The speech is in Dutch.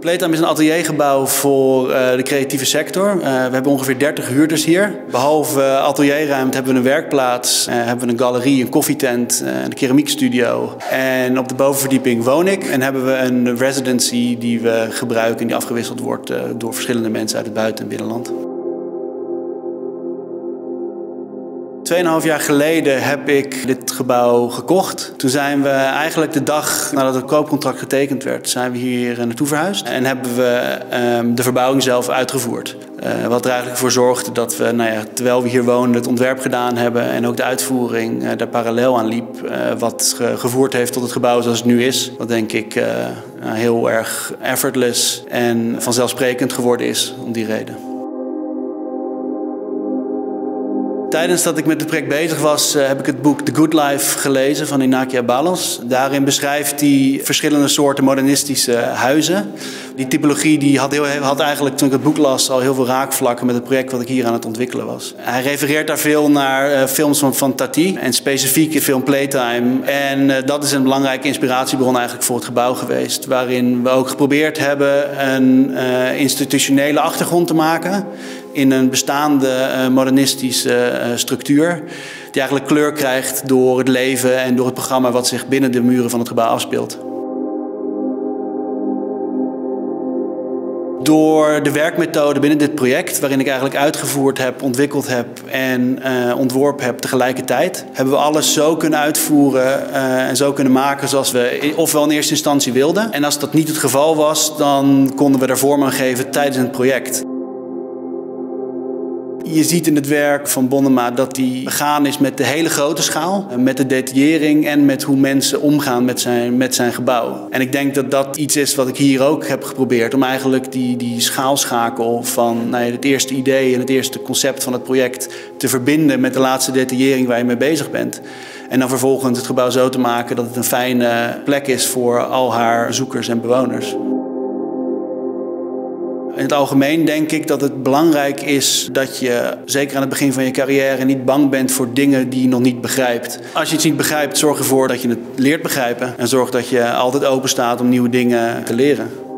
Playtime is een ateliergebouw voor de creatieve sector. We hebben ongeveer 30 huurders hier. Behalve atelierruimte hebben we een werkplaats, hebben we een galerie, een koffietent, een keramiekstudio. En op de bovenverdieping woon ik. En hebben we een residency die we gebruiken en die afgewisseld wordt door verschillende mensen uit het buiten- en binnenland. 2,5 jaar geleden heb ik dit gebouw gekocht. Toen zijn we eigenlijk de dag nadat het koopcontract getekend werd, zijn we hier naartoe verhuisd. En hebben we de verbouwing zelf uitgevoerd. Wat er eigenlijk voor zorgde dat we, terwijl we hier woonden, het ontwerp gedaan hebben en ook de uitvoering daar parallel aan liep. Wat gevoerd heeft tot het gebouw zoals het nu is. Wat denk ik heel erg effortless en vanzelfsprekend geworden is om die reden. Tijdens dat ik met het project bezig was, heb ik het boek The Good Life gelezen van Iñaki Abalos. Daarin beschrijft hij verschillende soorten modernistische huizen. Die typologie die had eigenlijk, toen ik het boek las, al heel veel raakvlakken met het project wat ik hier aan het ontwikkelen was. Hij refereert daar veel naar films van Tati en specifiek de film Playtime. En dat is een belangrijke inspiratiebron eigenlijk voor het gebouw geweest. Waarin we ook geprobeerd hebben een institutionele achtergrond te maken in een bestaande modernistische structuur. Die eigenlijk kleur krijgt door het leven en door het programma wat zich binnen de muren van het gebouw afspeelt. Door de werkmethode binnen dit project, waarin ik eigenlijk uitgevoerd heb, ontwikkeld heb en ontworpen heb tegelijkertijd, hebben we alles zo kunnen uitvoeren en zo kunnen maken zoals we ofwel in eerste instantie wilden. En als dat niet het geval was, dan konden we daar vorm aan geven tijdens het project. Je ziet in het werk van Bonnema dat hij begaan is met de hele grote schaal. Met de detaillering en met hoe mensen omgaan met zijn gebouw. En ik denk dat dat iets is wat ik hier ook heb geprobeerd. Om eigenlijk die schaalschakel van het eerste idee en het eerste concept van het project te verbinden met de laatste detaillering waar je mee bezig bent. En dan vervolgens het gebouw zo te maken dat het een fijne plek is voor al haar bezoekers en bewoners. In het algemeen denk ik dat het belangrijk is dat je, zeker aan het begin van je carrière, niet bang bent voor dingen die je nog niet begrijpt. Als je iets niet begrijpt, zorg ervoor dat je het leert begrijpen. En zorg dat je altijd open staat om nieuwe dingen te leren.